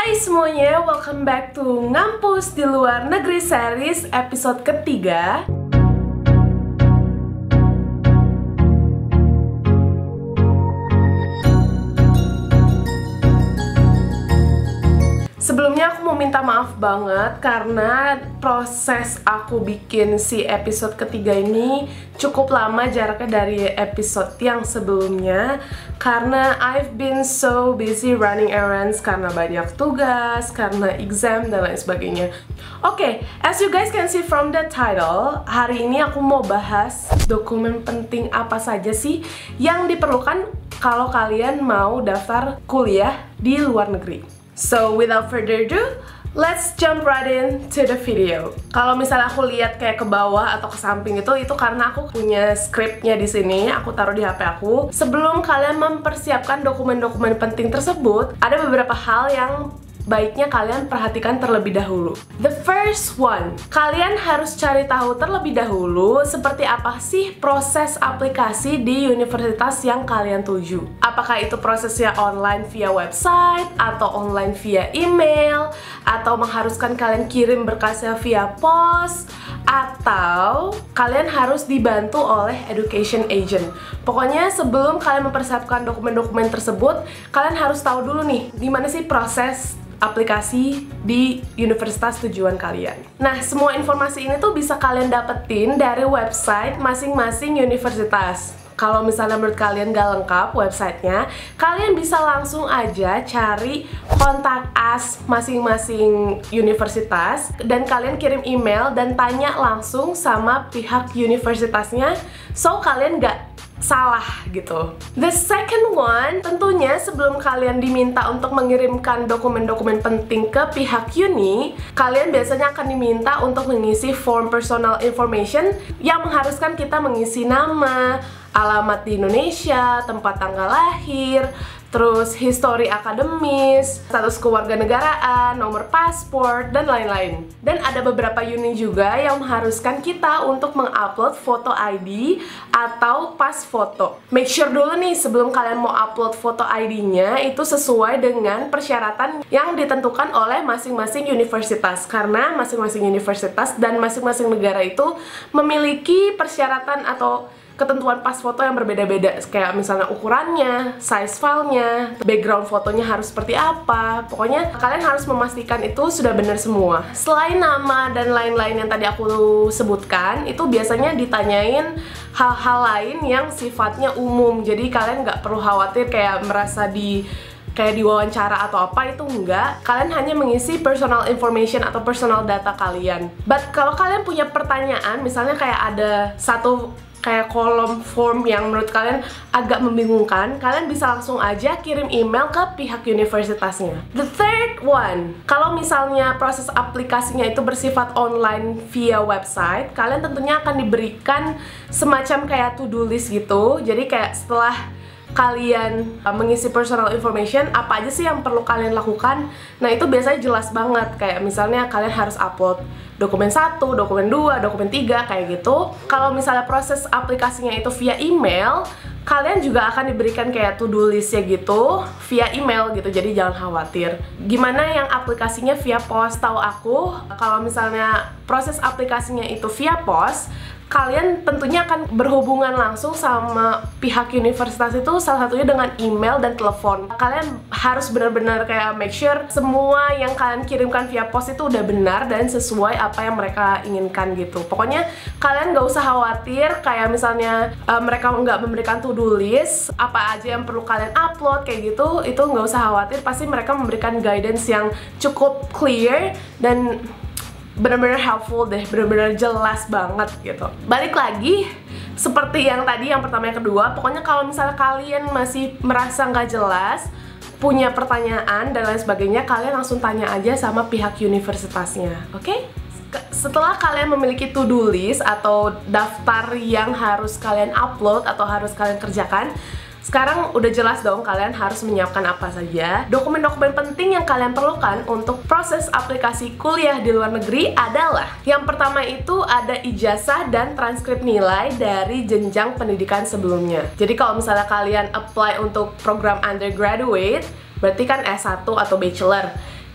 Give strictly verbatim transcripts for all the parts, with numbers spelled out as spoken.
Hai semuanya, welcome back to Ngampus di Luar Negeri series episode ketiga. Sebelumnya aku mau minta maaf banget karena proses aku bikin si episode ketiga ini cukup lama jaraknya dari episode yang sebelumnya, karena I've been so busy running errands karena banyak tugas, karena exam dan lain sebagainya. Oke, okay, as you guys can see from the title, hari ini aku mau bahas dokumen penting apa saja sih yang diperlukan kalau kalian mau daftar kuliah di luar negeri. So without further ado, let's jump right into the video. Kalau misalnya aku lihat kayak ke bawah atau ke samping itu, itu karena aku punya skripnya di sini. Aku taruh di H P aku. Sebelum kalian mempersiapkan dokumen-dokumen penting tersebut, ada beberapa hal yang baiknya kalian perhatikan terlebih dahulu. The first one, kalian harus cari tahu terlebih dahulu seperti apa sih proses aplikasi di universitas yang kalian tuju. Apakah itu prosesnya online via website, atau online via email, atau mengharuskan kalian kirim berkasnya via pos, atau kalian harus dibantu oleh education agent. Pokoknya sebelum kalian mempersiapkan dokumen-dokumen tersebut, kalian harus tahu dulu nih, gimana sih proses aplikasi di universitas tujuan kalian. Nah, semua informasi ini tuh bisa kalian dapetin dari website masing-masing universitas. Kalau misalnya menurut kalian gak lengkap websitenya, kalian bisa langsung aja cari kontak us masing-masing universitas dan kalian kirim email dan tanya langsung sama pihak universitasnya, so kalian gak salah gitu. The second one, tentunya sebelum kalian diminta untuk mengirimkan dokumen-dokumen penting ke pihak uni, kalian biasanya akan diminta untuk mengisi form personal information yang mengharuskan kita mengisi nama, alamat di Indonesia, tempat tanggal lahir, terus histori akademis, status kewarganegaraan, nomor paspor, dan lain-lain. Dan ada beberapa uni juga yang mengharuskan kita untuk mengupload foto I D atau pas foto. Make sure dulu nih sebelum kalian mau upload foto I D-nya itu sesuai dengan persyaratan yang ditentukan oleh masing-masing universitas. Karena masing-masing universitas dan masing-masing negara itu memiliki persyaratan atau ketentuan pas foto yang berbeda-beda, kayak misalnya ukurannya, size filenya, background fotonya harus seperti apa. Pokoknya kalian harus memastikan itu sudah benar semua. Selain nama dan lain-lain yang tadi aku sebutkan, itu biasanya ditanyain hal-hal lain yang sifatnya umum. Jadi kalian nggak perlu khawatir kayak merasa di kayak diwawancara atau apa, itu enggak. Kalian hanya mengisi personal information atau personal data kalian. But kalau kalian punya pertanyaan, misalnya kayak ada satu kayak kolom form yang menurut kalian agak membingungkan, kalian bisa langsung aja kirim email ke pihak universitasnya. The third one, kalau misalnya proses aplikasinya itu bersifat online via website, kalian tentunya akan diberikan semacam kayak to-do list gitu. Jadi kayak setelah kalian uh, mengisi personal information, apa aja sih yang perlu kalian lakukan. Nah, itu biasanya jelas banget, kayak misalnya kalian harus upload dokumen satu, dokumen dua, dokumen tiga, kayak gitu. Kalau misalnya proses aplikasinya itu via email, kalian juga akan diberikan kayak to-do list-nya gitu via email gitu, jadi jangan khawatir. Gimana yang aplikasinya via pos? Tahu aku, kalau misalnya proses aplikasinya itu via pos, kalian tentunya akan berhubungan langsung sama pihak universitas itu, salah satunya dengan email dan telepon. Kalian harus benar-benar kayak make sure semua yang kalian kirimkan via pos itu udah benar dan sesuai apa yang mereka inginkan gitu. Pokoknya kalian gak usah khawatir kayak misalnya uh, mereka nggak memberikan to-do list, apa aja yang perlu kalian upload kayak gitu, itu nggak usah khawatir. Pasti mereka memberikan guidance yang cukup clear dan benar-benar helpful deh, benar-benar jelas banget gitu. Balik lagi, seperti yang tadi, yang pertama, yang kedua, pokoknya kalau misalnya kalian masih merasa nggak jelas, punya pertanyaan dan lain sebagainya, kalian langsung tanya aja sama pihak universitasnya, oke? Okay? Setelah kalian memiliki to-do list atau daftar yang harus kalian upload atau harus kalian kerjakan, sekarang udah jelas dong kalian harus menyiapkan apa saja. Dokumen-dokumen penting yang kalian perlukan untuk proses aplikasi kuliah di luar negeri adalah, yang pertama itu ada ijazah dan transkrip nilai dari jenjang pendidikan sebelumnya. Jadi kalau misalnya kalian apply untuk program undergraduate, berarti kan S satu atau bachelor,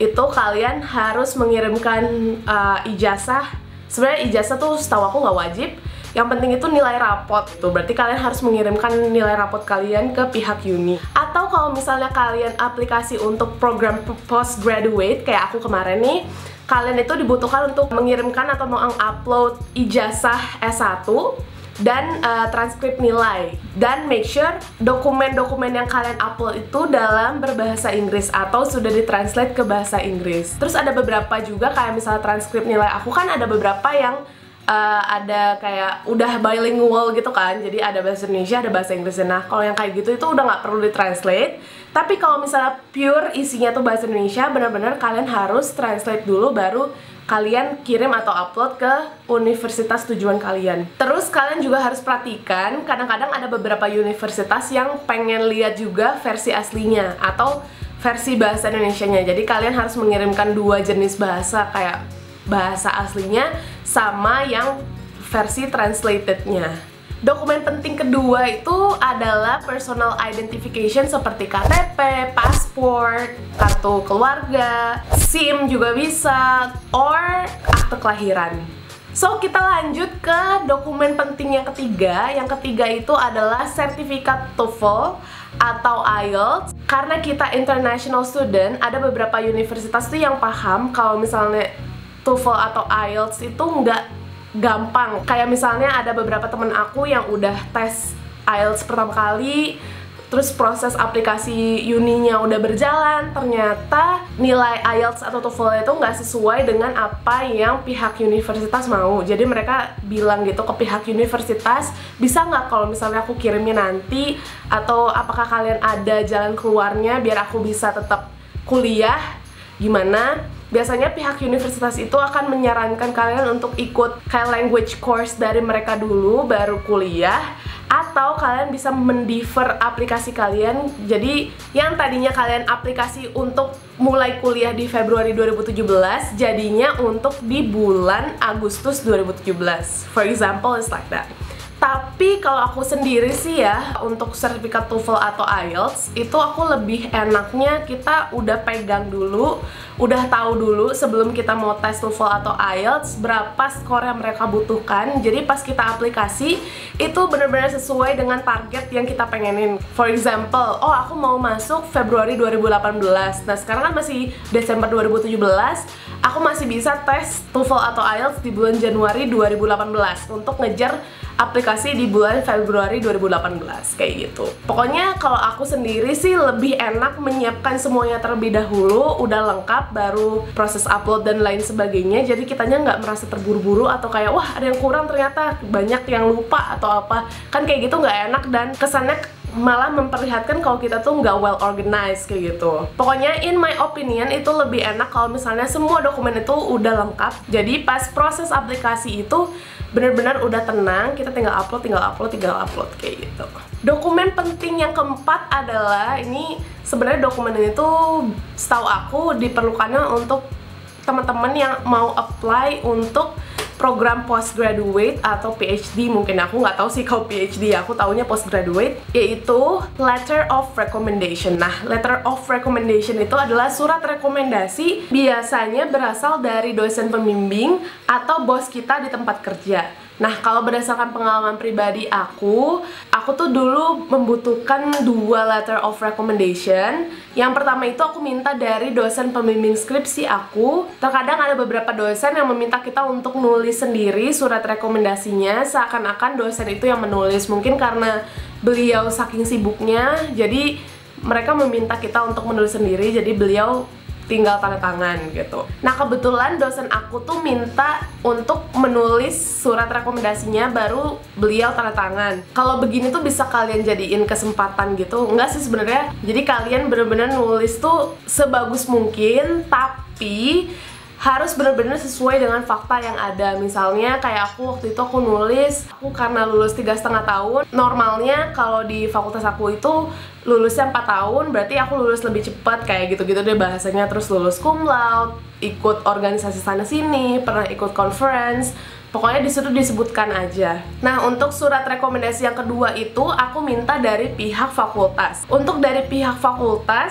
itu kalian harus mengirimkan uh, ijazah. Sebenarnya ijazah tuh setahu aku nggak wajib. Yang penting itu nilai rapot tuh. Berarti kalian harus mengirimkan nilai rapot kalian ke pihak uni. Atau kalau misalnya kalian aplikasi untuk program postgraduate kayak aku kemarin nih, kalian itu dibutuhkan untuk mengirimkan atau mengupload ijazah S satu dan uh, transkrip nilai, dan make sure dokumen-dokumen yang kalian upload itu dalam berbahasa Inggris atau sudah ditranslate ke bahasa Inggris. Terus ada beberapa juga kayak misalnya transkrip nilai aku kan ada beberapa yang uh, ada kayak udah bilingual gitu kan, jadi ada bahasa Indonesia, ada bahasa Inggris. Nah kalau yang kayak gitu itu udah nggak perlu ditranslate. Tapi kalau misalnya pure isinya tuh bahasa Indonesia, benar-benar kalian harus translate dulu baru kalian kirim atau upload ke universitas tujuan kalian. Terus kalian juga harus perhatikan, kadang-kadang ada beberapa universitas yang pengen lihat juga versi aslinya atau versi bahasa Indonesianya. Jadi kalian harus mengirimkan dua jenis bahasa, kayak bahasa aslinya sama yang versi translatednya. Dokumen penting kedua itu adalah personal identification seperti K T P, paspor, kartu keluarga, SIM juga bisa, or akte kelahiran. So, kita lanjut ke dokumen penting yang ketiga. Yang ketiga itu adalah sertifikat TOEFL atau I E L T S. Karena kita international student, ada beberapa universitas tuh yang paham kalau misalnya TOEFL atau I E L T S itu nggak gampang. Kayak misalnya ada beberapa temen aku yang udah tes I E L T S pertama kali, terus proses aplikasi uninya udah berjalan, ternyata nilai I E L T S atau TOEFL itu nggak sesuai dengan apa yang pihak universitas mau. Jadi mereka bilang gitu ke pihak universitas, bisa nggak kalau misalnya aku kirimnya nanti, atau apakah kalian ada jalan keluarnya biar aku bisa tetap kuliah, gimana? Biasanya pihak universitas itu akan menyarankan kalian untuk ikut kayak language course dari mereka dulu baru kuliah, atau kalian bisa mendefer aplikasi kalian. Jadi yang tadinya kalian aplikasi untuk mulai kuliah di Februari dua ribu tujuh belas jadinya untuk di bulan Agustus dua ribu tujuh belas. For example, it's like that. Tapi kalau aku sendiri sih ya, untuk sertifikat TOEFL atau I E L T S itu aku lebih enaknya kita udah pegang dulu, udah tahu dulu sebelum kita mau tes TOEFL atau I E L T S berapa skor yang mereka butuhkan. Jadi pas kita aplikasi itu benar-benar sesuai dengan target yang kita pengenin. For example, oh aku mau masuk Februari dua ribu delapan belas. Nah sekarang kan masih Desember dua ribu tujuh belas, aku masih bisa tes TOEFL atau I E L T S di bulan Januari dua ribu delapan belas untuk ngejar aplikasi di bulan Februari dua ribu delapan belas, kayak gitu. Pokoknya kalau aku sendiri sih lebih enak menyiapkan semuanya terlebih dahulu, udah lengkap baru proses upload dan lain sebagainya. Jadi kitanya nggak merasa terburu-buru atau kayak wah ada yang kurang ternyata, banyak yang lupa atau apa. Kan kayak gitu nggak enak dan kesannya malah memperlihatkan kalau kita tuh nggak well organized kayak gitu. Pokoknya in my opinion itu lebih enak kalau misalnya semua dokumen itu udah lengkap. Jadi pas proses aplikasi itu benar-benar udah tenang, kita tinggal upload, tinggal upload, tinggal upload kayak gitu. Dokumen penting yang keempat adalah ini, sebenarnya dokumen ini tuh setahu aku diperlukannya untuk teman-teman yang mau apply untuk program postgraduate atau P H D. Mungkin aku nggak tahu sih kalau P H D, aku taunya postgraduate, yaitu letter of recommendation. Nah, letter of recommendation itu adalah surat rekomendasi, biasanya berasal dari dosen pembimbing atau bos kita di tempat kerja. Nah, kalau berdasarkan pengalaman pribadi aku, aku tuh dulu membutuhkan dua letter of recommendation. Yang pertama itu aku minta dari dosen pembimbing skripsi aku. Terkadang ada beberapa dosen yang meminta kita untuk nulis sendiri surat rekomendasinya, seakan-akan dosen itu yang menulis. Mungkin karena beliau saking sibuknya, jadi mereka meminta kita untuk menulis sendiri, jadi beliau tinggal tanda tangan gitu. Nah kebetulan dosen aku tuh minta untuk menulis surat rekomendasinya baru beliau tanda tangan. Kalau begini tuh bisa kalian jadiin kesempatan gitu. Enggak sih sebenarnya. Jadi kalian bener-bener nulis tuh sebagus mungkin, tapi harus benar-benar sesuai dengan fakta yang ada. Misalnya kayak aku waktu itu aku nulis, aku karena lulus tiga setengah tahun, normalnya kalau di fakultas aku itu lulusnya empat tahun, berarti aku lulus lebih cepat kayak gitu-gitu deh bahasanya. Terus lulus cum laude, ikut organisasi sana sini, pernah ikut conference, pokoknya disitu disebutkan aja. Nah untuk surat rekomendasi yang kedua itu aku minta dari pihak fakultas. Untuk dari pihak fakultas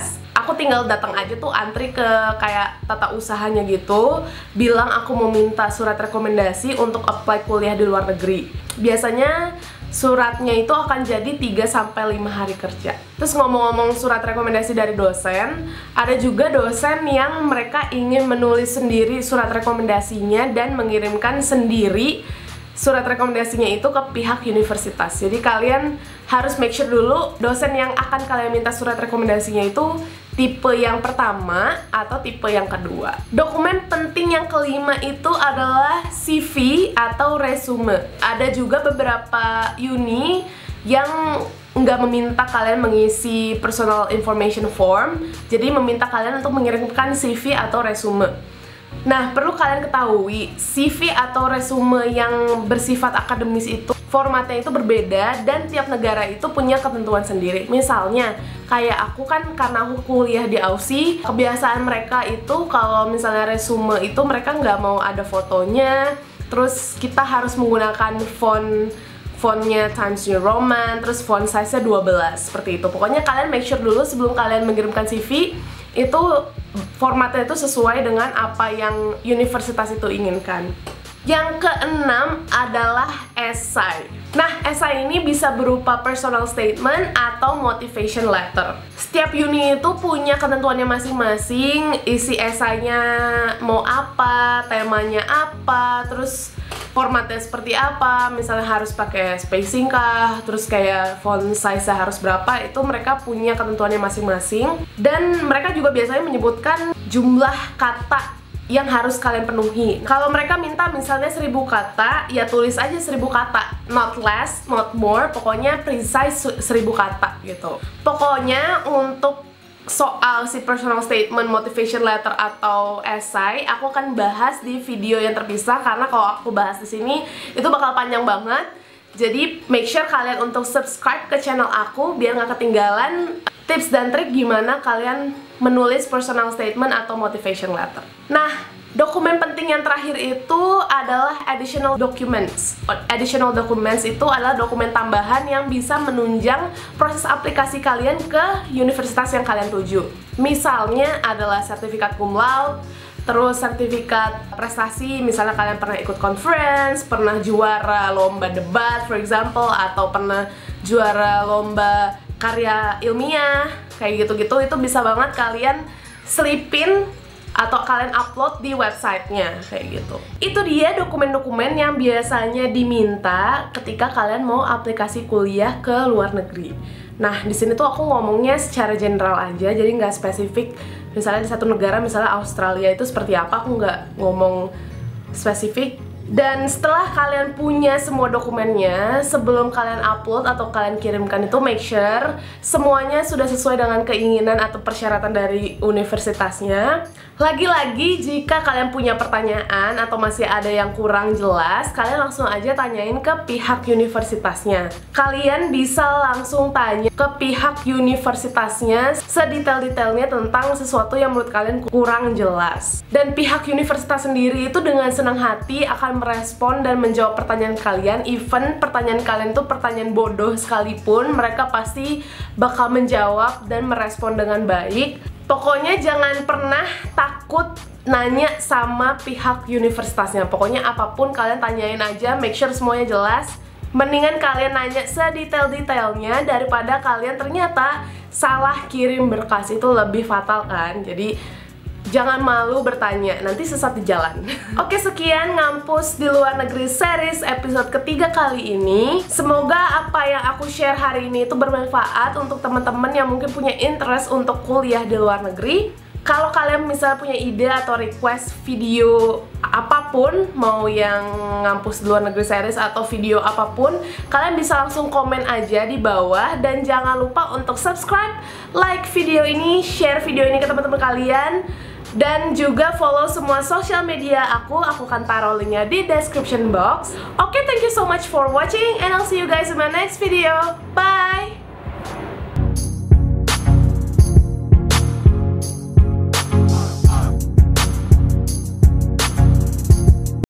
Aku tinggal datang aja tuh antri ke kayak tata usahanya gitu, bilang aku mau minta surat rekomendasi untuk apply kuliah di luar negeri. Biasanya suratnya itu akan jadi tiga sampai lima hari kerja. Terus ngomong-ngomong surat rekomendasi dari dosen, ada juga dosen yang mereka ingin menulis sendiri surat rekomendasinya dan mengirimkan sendiri surat rekomendasinya itu ke pihak universitas. Jadi kalian harus make sure dulu dosen yang akan kalian minta surat rekomendasinya itu tipe yang pertama atau tipe yang kedua. Dokumen penting yang kelima itu adalah C V atau resume. Ada juga beberapa uni yang nggak meminta kalian mengisi personal information form, jadi meminta kalian untuk mengirimkan C V atau resume. Nah, perlu kalian ketahui, C V atau resume yang bersifat akademis itu formatnya itu berbeda dan tiap negara itu punya ketentuan sendiri. Misalnya, kayak aku kan karena aku kuliah di Aussie, kebiasaan mereka itu kalau misalnya resume itu mereka nggak mau ada fotonya, terus kita harus menggunakan font fontnya Times New Roman, terus font size-nya dua belas, seperti itu. Pokoknya kalian make sure dulu sebelum kalian mengirimkan C V, itu formatnya itu sesuai dengan apa yang universitas itu inginkan. Yang keenam adalah esai. Nah, esai ini bisa berupa personal statement atau motivation letter. Setiap uni itu punya ketentuannya masing-masing, isi esainya mau apa, temanya apa, terus formatnya seperti apa, misalnya harus pakai spacing kah, terus kayak font size-nya harus berapa, itu mereka punya ketentuannya masing-masing. Dan mereka juga biasanya menyebutkan jumlah kata yang harus kalian penuhi. Kalau mereka minta misalnya seribu kata, ya tulis aja seribu kata, not less, not more, pokoknya precise seribu kata gitu. Pokoknya untuk soal si personal statement, motivation letter atau esai, aku akan bahas di video yang terpisah karena kalau aku bahas di sini itu bakal panjang banget. Jadi make sure kalian untuk subscribe ke channel aku biar nggak ketinggalan tips dan trik gimana kalian menulis personal statement atau motivation letter. Nah, dokumen penting yang terakhir itu adalah additional documents. Additional documents itu adalah dokumen tambahan yang bisa menunjang proses aplikasi kalian ke universitas yang kalian tuju. Misalnya adalah sertifikat cum laude, terus sertifikat prestasi, misalnya kalian pernah ikut conference, pernah juara lomba debat for example, atau pernah juara lomba karya ilmiah, kayak gitu-gitu. Itu bisa banget kalian selipin atau kalian upload di websitenya, kayak gitu. Itu dia dokumen-dokumen yang biasanya diminta ketika kalian mau aplikasi kuliah ke luar negeri. Nah, di sini tuh aku ngomongnya secara general aja, jadi nggak spesifik. Misalnya di satu negara, misalnya Australia itu seperti apa, aku nggak ngomong spesifik. Dan setelah kalian punya semua dokumennya, sebelum kalian upload atau kalian kirimkan itu make sure semuanya sudah sesuai dengan keinginan atau persyaratan dari universitasnya. Lagi-lagi jika kalian punya pertanyaan atau masih ada yang kurang jelas, kalian langsung aja tanyain ke pihak universitasnya. Kalian bisa langsung tanya ke pihak universitasnya sedetail-detailnya tentang sesuatu yang menurut kalian kurang jelas. Dan pihak universitas sendiri itu dengan senang hati akan merespon dan menjawab pertanyaan kalian. Even pertanyaan kalian itu pertanyaan bodoh sekalipun, mereka pasti bakal menjawab dan merespon dengan baik. Pokoknya jangan pernah takut nanya sama pihak universitasnya. Pokoknya apapun kalian tanyain aja, make sure semuanya jelas. Mendingan kalian nanya sedetail-detailnya daripada kalian ternyata salah kirim berkas, itu lebih fatal kan. Jadi jangan malu bertanya, nanti sesat di jalan. Oke, sekian Ngampus di Luar Negeri series episode ketiga kali ini. Semoga apa yang aku share hari ini itu bermanfaat untuk teman-teman yang mungkin punya interest untuk kuliah di luar negeri. Kalau kalian misalnya punya ide atau request video apapun, mau yang Ngampus di Luar Negeri series atau video apapun, kalian bisa langsung komen aja di bawah. Dan jangan lupa untuk subscribe, like video ini, share video ini ke teman-teman kalian. Dan juga follow semua sosial media aku, aku akan taruh linknya di description box. Oke, okay, thank you so much for watching and I'll see you guys in my next video. Bye!